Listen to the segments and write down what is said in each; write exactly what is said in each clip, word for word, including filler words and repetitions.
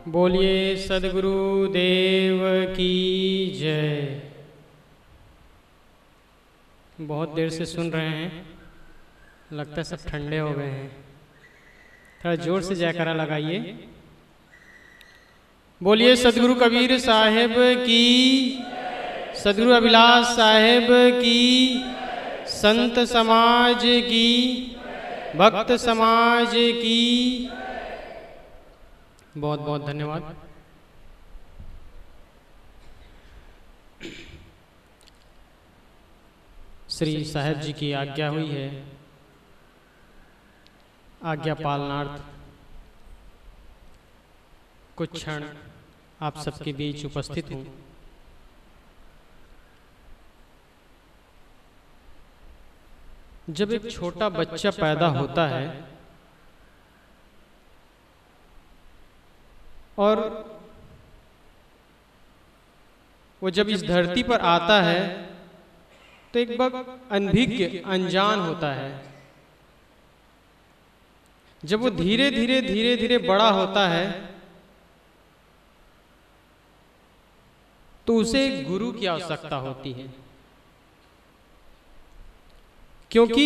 बोलिए सद्गुरु देव की जय। बहुत देर से सुन रहे हैं, लगता है सब ठंडे हो गए हैं। थोड़ा जोर से जयकारा लगाइए। बोलिए सद्गुरु कबीर साहिब की, सद्गुरु अभिलाष साहिब की, संत समाज की, भक्त समाज की बहुत बहुत धन्यवाद। श्री साहिब जी की आज्ञा हुई है, आज्ञा पालनार्थ कुछ क्षण आप सबके बीच उपस्थित हूँ। जब एक छोटा बच्चा पैदा होता है और वो जब इस धरती पर आता है तो एक बार अनभिज्ञ अनजान होता है। जब वो धीरे धीरे धीरे धीरे बड़ा होता है तो उसे गुरु की आवश्यकता होती है, क्योंकि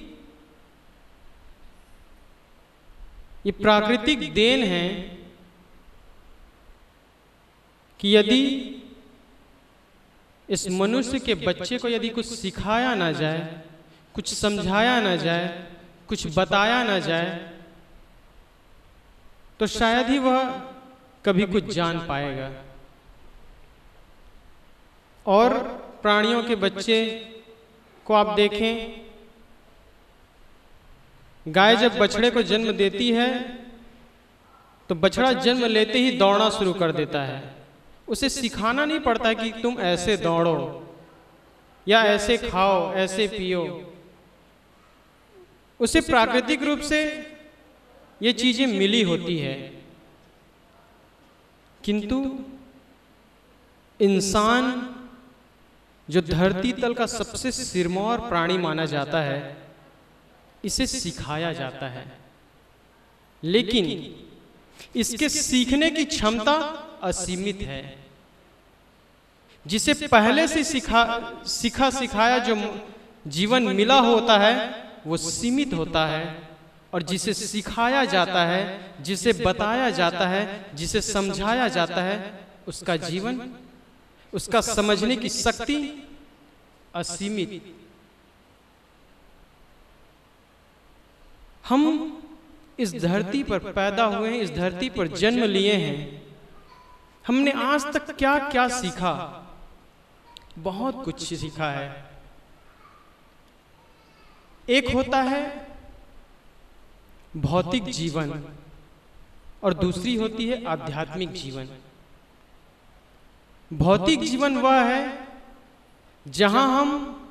ये प्राकृतिक देन है कि यदि इस मनुष्य के बच्चे को यदि कुछ सिखाया ना जाए, कुछ समझाया ना जाए, कुछ बताया ना जाए तो शायद ही वह कभी कुछ जान पाएगा। और प्राणियों के बच्चे को आप देखें, गाय जब बछड़े को जन्म देती है तो बछड़ा जन्म लेते ही दौड़ना शुरू कर देता है। उसे सिखाना नहीं पड़ता कि तुम ऐसे दौड़ो या ऐसे खाओ, ऐसे पियो। उसे प्राकृतिक रूप से ये चीजें मिली होती है। किंतु इंसान जो धरती तल का सबसे सिरमौर प्राणी माना जाता है, इसे सिखाया जाता है, लेकिन इसके सीखने की क्षमता असीमित है। जिसे पहले से सिखा सिखा सिखाया जो जीवन मिला होता है वो सीमित होता है, और जिसे सिखाया जाता है, जिसे बताया जाता है, जिसे समझाया जाता है, उसका जीवन, उसका समझने की शक्ति असीमित। हम इस धरती पर पैदा हुए हैं, इस धरती पर जन्म लिए हैं। हमने आज तक क्या क्या सीखा? बहुत कुछ सीखा है। एक होता है भौतिक जीवन और दूसरी होती है आध्यात्मिक जीवन। भौतिक जीवन वह है जहां हम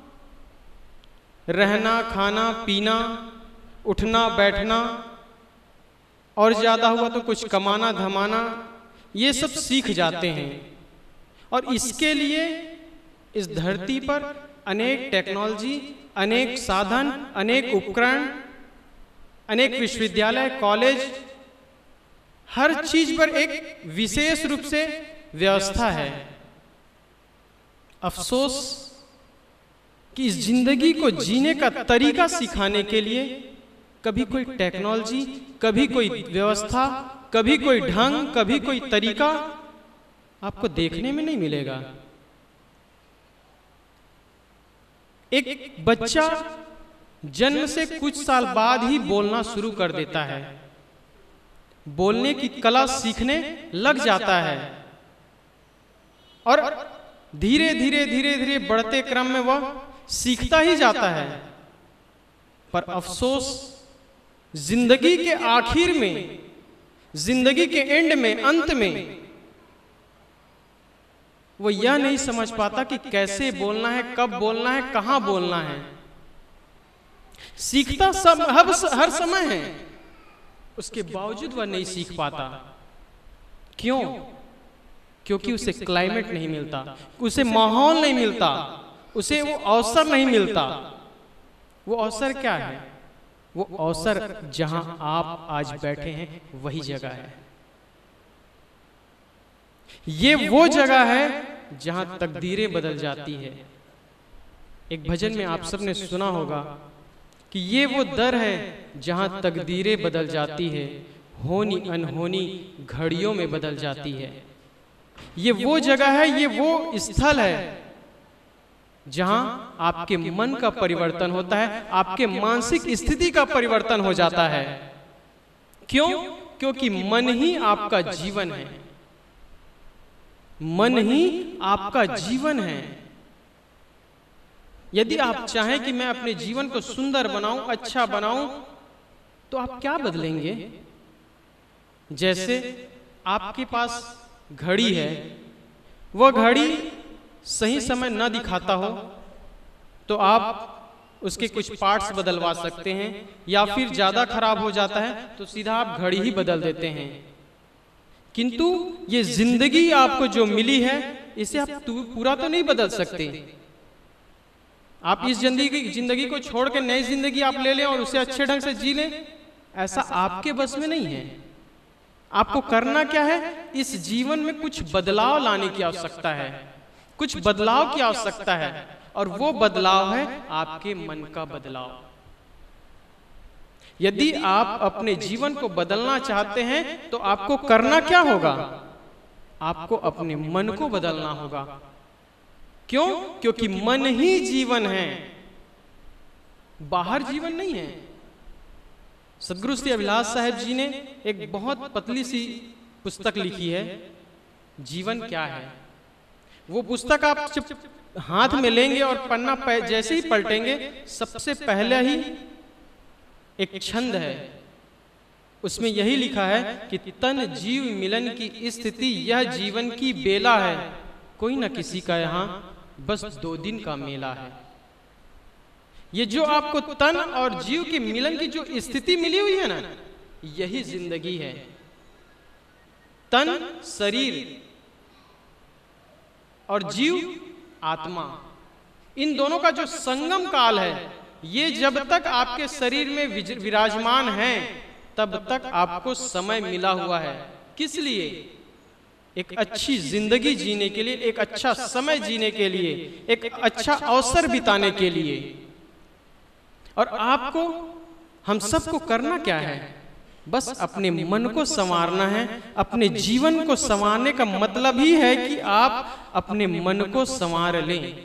रहना, खाना, पीना, उठना, बैठना और ज्यादा हुआ तो कुछ कमाना धमाना, ये सब सीख जाते हैं। और इसके लिए इस धरती पर अनेक टेक्नोलॉजी, अनेक साधन, अनेक उपकरण, अनेक विश्वविद्यालय, कॉलेज, हर चीज पर एक विशेष रूप से व्यवस्था है। अफसोस कि इस जिंदगी को जीने का तरीका सिखाने के लिए कभी कोई टेक्नोलॉजी, कभी कोई व्यवस्था, कभी कोई ढंग, कभी कोई तरीका आपको देखने में नहीं मिलेगा। एक बच्चा जन्म से कुछ साल बाद ही बोलना शुरू कर देता है, बोलने की कला सीखने लग जाता है, और धीरे धीरे धीरे धीरे बढ़ते क्रम में वह सीखता ही जाता है। पर अफसोस, जिंदगी के आखिर में, जिंदगी के एंड में, अंत में वो यह नहीं समझ पाता कि कैसे बोलना है, कब बोलना है, कहां बोलना है। सीखता सब हर, हर समय है, उसके बावजूद वह नहीं सीख पाता। क्यों? क्योंकि उसे क्लाइमेट नहीं मिलता, उसे माहौल नहीं मिलता, उसे वो अवसर नहीं मिलता। वो अवसर क्या है? वो अवसर जहां आप आज बैठे हैं वही जगह है। ये वो जगह है जहां तकदीरें बदल जाती है। एक भजन में आप सबने सुना होगा कि ये वो दर है जहां तकदीरें बदल जाती है, होनी अनहोनी घड़ियों में बदल जाती है। ये वो जगह है, ये वो स्थल है जहां आपके मन का परिवर्तन होता है, आपके मानसिक स्थिति का परिवर्तन हो जाता है। क्यों? क्योंकि मन ही आपका जीवन है। मन ही आपका जीवन है। यदि आप चाहें कि मैं अपने जीवन को सुंदर बनाऊं, अच्छा बनाऊं, तो आप क्या बदलेंगे? जैसे आपके पास घड़ी है, वह घड़ी सही समय न दिखाता हो तो आप उसके कुछ पार्ट्स बदलवा सकते हैं, या फिर ज्यादा खराब हो जाता है तो सीधा आप घड़ी ही बदल देते हैं। किंतु ये जिंदगी आपको जो मिली है, इसे आप पूरा तो नहीं बदल सकते। आप इस जिंदगी जिंदगी को छोड़ के नई जिंदगी आप ले लें और उसे अच्छे ढंग से जी लें, ऐसा आपके बस में नहीं है। आपको करना क्या है? इस जीवन में कुछ बदलाव लाने की आवश्यकता है, कुछ बदलाव की आवश्यकता है, और वो बदलाव है आपके मन का बदलाव। यदि आप अपने जीवन को बदलना चाहते हैं तो आपको करना क्या होगा? आपको अपने मन को बदलना होगा। क्यों? क्योंकि मन ही जीवन है, बाहर जीवन नहीं है। सदगुरु श्री अभिलाष साहब जी ने एक बहुत पतली सी पुस्तक लिखी है, जीवन क्या है। वो पुस्तक आप जब हाथ में लेंगे और पन्ना जैसे ही पलटेंगे, सबसे पहले ही एक छंद है, उसमें यही लिखा है कि तन जीव मिलन की स्थिति यह जीवन की बेला है, कोई ना किसी का यहाँ बस दो दिन का मेला है। ये जो आपको तन और जीव के मिलन की जो स्थिति मिली हुई है ना, यही जिंदगी है। तन शरीर और जीव आत्मा, इन दोनों का जो संगम काल है, ये जब तक आपके शरीर में विराजमान है तब तक आपको समय मिला हुआ है। किस लिए? एक अच्छी जिंदगी जीने के लिए, एक अच्छा समय जीने के लिए, एक अच्छा अवसर बिताने के लिए। और आपको, हम सबको करना क्या है? बस अपने मन को संवारना है। अपने जीवन को संवारने का मतलब ही है कि आप अपने मन को संवार लें।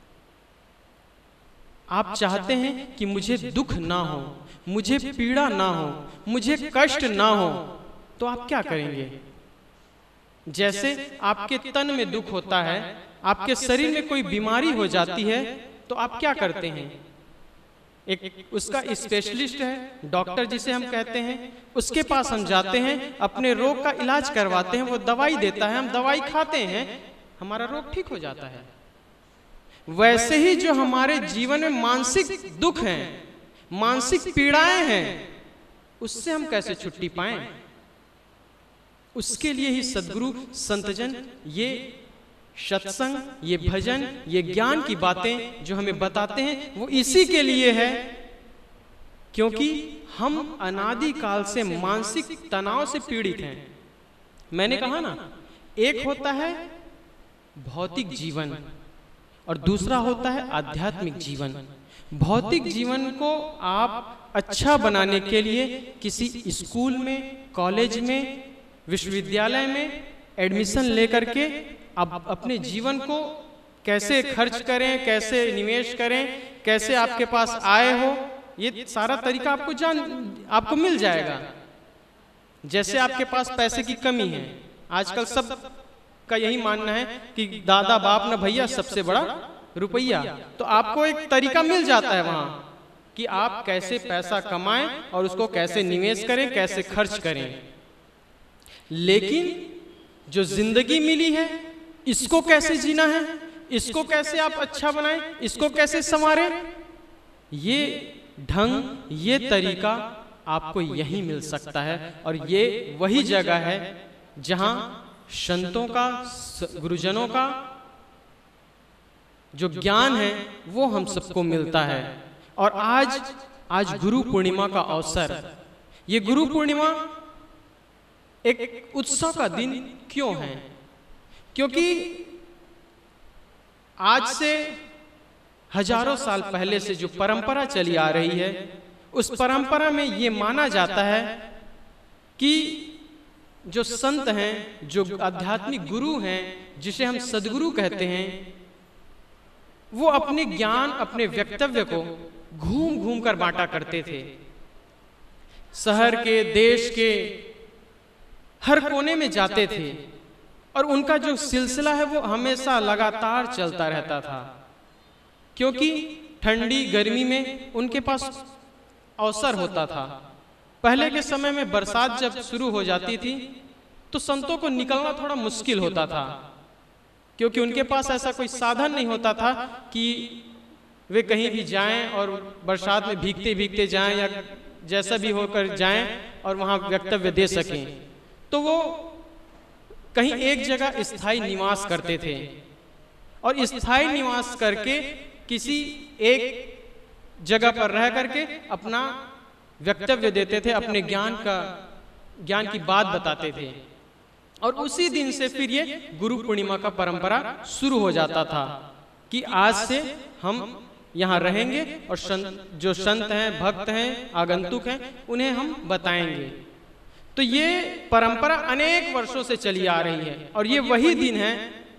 आप चाहते हैं कि मुझे दुख ना हो, मुझे पीड़ा ना हो, मुझे कष्ट ना हो, तो आप क्या करेंगे? जैसे आपके तन में दुख होता है, आपके शरीर में कोई बीमारी हो जाती है, तो आप क्या करते हैं? एक उसका स्पेशलिस्ट है, डॉक्टर जिसे हम कहते हैं, उसके पास हम जाते हैं, अपने रोग का इलाज करवाते हैं, वो दवाई देता है, हम दवाई खाते हैं, हमारा रोग ठीक हो जाता है। वैसे ही जो हमारे जीवन में मानसिक दुख हैं, मानसिक पीड़ाएं हैं, उससे हम कैसे छुट्टी पाएं? उसके लिए ही सद्गुरु संतजन ये सत्संग, ये भजन, ये ज्ञान की बातें जो हमें बताते हैं, वो इसी के लिए है, क्योंकि हम अनादि काल से मानसिक तनाव से पीड़ित हैं। मैंने कहा ना, एक होता है भौतिक जीवन और दूसरा होता है आध्यात्मिक जीवन। भौतिक जीवन को आप अच्छा बनाने के लिए किसी स्कूल में, कॉलेज में, विश्वविद्यालय में एडमिशन लेकर के आप अपने जीवन को कैसे खर्च करें, कैसे निवेश करें, कैसे आपके पास आय हो, ये सारा तरीका आपको जान आपको मिल जाएगा। जैसे आपके पास पैसे की कमी है, आजकल सब का यही मानना है कि दादा बाप न भैया, सबसे बड़ा रुपया। तो आपको एक तरीका मिल जाता है वहां कि आप कैसे पैसा कमाएं और उसको कैसे निवेश करें, कैसे खर्च करें। लेकिन जो जिंदगी मिली है, इसको कैसे जीना है, इसको कैसे आप अच्छा बनाएं, इसको कैसे संवारें, ये ढंग, ये तरीका आपको यही मिल सकता है। और ये वही जगह है जहां संतों का, गुरुजनों का जो ज्ञान है वो हम सबको मिलता है। और आज आज गुरु पूर्णिमा का अवसर, ये गुरु पूर्णिमा एक उत्सव का दिन क्यों है? क्योंकि आज से हजारों साल पहले से जो परंपरा चली आ रही है, उस परंपरा में ये माना जाता है कि जो संत हैं, जो आध्यात्मिक गुरु हैं, जिसे हम सदगुरु कहते हैं, वो अपने ज्ञान, अपने वक्तव्य को घूम घूम कर बांटा करते थे। शहर के, देश के हर कोने में जाते थे और उनका जो सिलसिला है वो हमेशा लगातार चलता रहता था, क्योंकि ठंडी गर्मी में उनके पास अवसर होता था। पहले के समय में बरसात जब शुरू हो जाती थी तो संतों को निकलना थोड़ा मुश्किल होता था, क्योंकि उनके पास ऐसा कोई साधन नहीं होता था कि वे कहीं भी जाएं और बरसात में भीगते भीगते जाएं या जैसा भी होकर जाएं और वहां वक्तव्य दे सकें। तो वो कहीं एक जगह स्थायी निवास करते थे और स्थायी निवास करके किसी एक जगह पर रह करके अपना वक्तव्य देते थे, अपने ज्ञान का ज्ञान की बात बताते थे। और उसी दिन से फिर ये गुरु पूर्णिमा का परंपरा शुरू हो जाता था कि आज से हम यहाँ रहेंगे और संत, जो संत हैं, भक्त हैं, आगंतुक हैं, उन्हें हम बताएंगे। तो ये परंपरा अनेक वर्षों से चली आ रही है और ये वही दिन है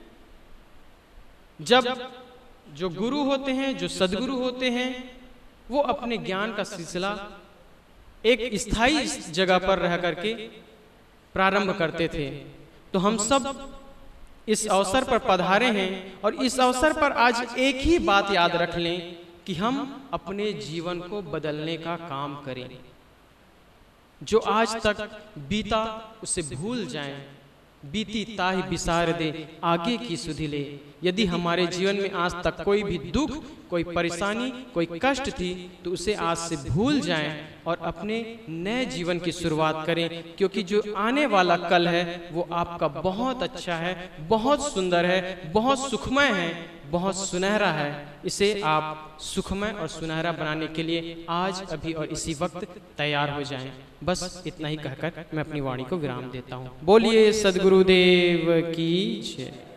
जब जो गुरु होते हैं, जो सदगुरु होते हैं, वो अपने ज्ञान का सिलसिला एक स्थायी जगह पर रह करके प्रारंभ करते थे। तो हम सब इस अवसर पर पधारे हैं और इस अवसर पर आज एक ही बात याद रख लें कि हम अपने जीवन को बदलने का काम करें। जो आज तक बीता उसे भूल जाएं, बीती ताहि बिसार दे आगे की सुधि ले। यदि हमारे जीवन में आज तक कोई भी दुख, कोई परेशानी, कोई कष्ट थी तो उसे आज से भूल जाएं और अपने नए जीवन की शुरुआत करें, क्योंकि जो आने वाला कल है वो आपका बहुत अच्छा है, बहुत सुंदर है, बहुत सुखमय है, बहुत सुनहरा है। इसे आप सुखमय और सुनहरा बनाने के लिए आज, अभी और इसी वक्त तैयार हो जाएं। बस इतना ही कहकर मैं अपनी वाणी को विराम देता हूँ। बोलिए सद्गुरुदेव की जय।